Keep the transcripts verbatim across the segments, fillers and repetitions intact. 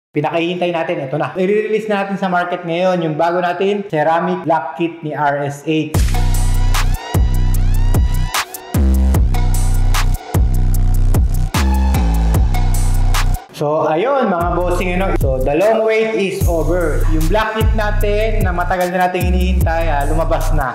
Pinakahihintay natin, ito na. I-release natin sa market ngayon yung bago natin ceramic block kit ni R S eight. So, ayun mga bossing, ano? So, the long wait is over. Yung block kit natin na matagal na natin hinihintay, ah, lumabas na.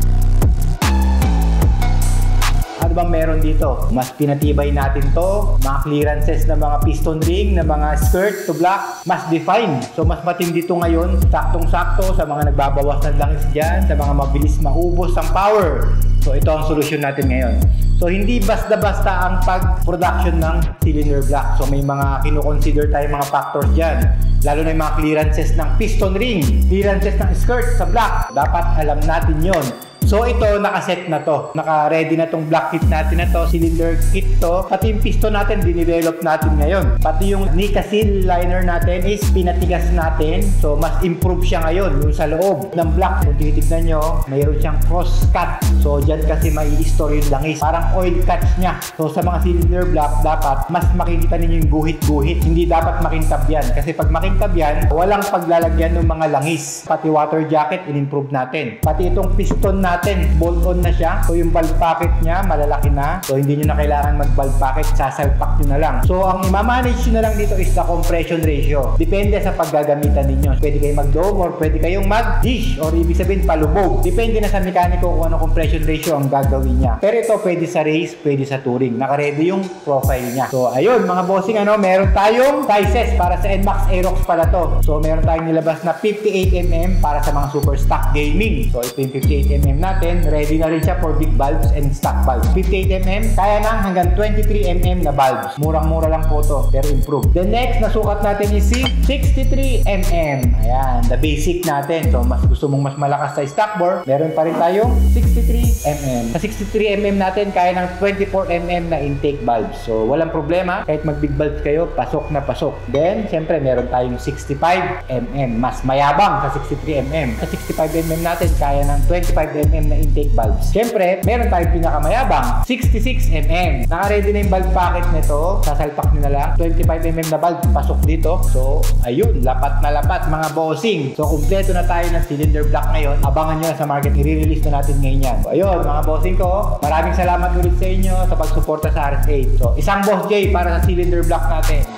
Ano bang meron dito? Mas pinatibay natin to, mga clearances ng mga piston ring, ng mga skirt to block, mas defined. So mas matindi to ngayon, saktong-sakto sa mga nagbabawas ng langis dyan, sa mga mabilis maubos ang power. So ito ang solusyon natin ngayon. So hindi basta-basta ang pag-production ng cylinder block. So may mga kino-consider tayong mga factors dyan. Lalo na yung mga clearances ng piston ring, clearances ng skirt sa block. Dapat alam natin yon. So ito, nakaset na to. Naka-ready na tong block kit natin na to. Cylinder kit to. Pati yung piston natin, dinevelop natin ngayon. Pati yung Nika seal liner natin is pinatigas natin. So mas improve siya ngayon. Yung sa loob ng block, kung tinitignan nyo, mayroon siyang cross cut. So dyan kasi may i-store yung langis. Parang oil catch niya. So sa mga cylinder block, dapat mas makikita ninyo yung guhit-guhit. Hindi dapat makintab yan. Kasi pag makintab yan, walang paglalagyan ng mga langis. Pati water jacket, in-improve natin. Pati itong piston natin, bolt-on na siya. So yung valve pocket niya malalaki na. So hindi nyo na kailangan mag-valve pocket, sasalpak nyo na lang. So ang ima-manage nyo na lang dito is the compression ratio. Depende sa paggagamitan ninyo. Pwede kayong mag-dome or pwede kayong mag-dish or ibig sabihin palubog. Depende na sa mekaniko kung ano compression ratio ang gagawin niya. Pero ito pwede sa race, pwede sa touring. Naka-ready yung profile niya. So ayun mga bossing, ano, meron tayong sizes para sa N MAX Aerox pala to. So meron tayong nilabas na fifty-eight millimeter para sa mga super stock gaming. So ito yung fifty-eight millimeter natin, ready na rin siya for big valves and stock valves. fifty-eight millimeter, kaya na hanggang twenty-three millimeter na valves. Murang-mura lang po to, pero improve. The next na sukat natin is si sixty-three millimeter. Ayan, the basic natin. So, mas gusto mong mas malakas sa stock bore, meron pa rin tayong sixty-three millimeter. Sa sixty-three millimeter natin, kaya ng twenty-four millimeter na intake valves. So, walang problema. Kahit mag-big valves kayo, pasok na pasok. Then, syempre, meron tayong sixty-five millimeter. Mas mayabang sa sixty-three millimeter. Sa sixty-five millimeter natin, kaya ng twenty-five millimeter na intake valves. Siyempre, meron tayong pinakamayabang, sixty-six millimeter. Naka-ready na yung valve pocket nito. Sasalpak nyo na lang. twenty-five millimeter na valve, pasok dito. So, ayun, lapat na lapat mga bossing. So, kumpleto na tayo ng cylinder block ngayon. Abangan nyo na sa market. I-release na natin ngayon yan. So, ayun, mga bossing ko, maraming salamat ulit sa inyo sa pagsuporta sa R S eight. So, isang Boss J para sa cylinder block natin.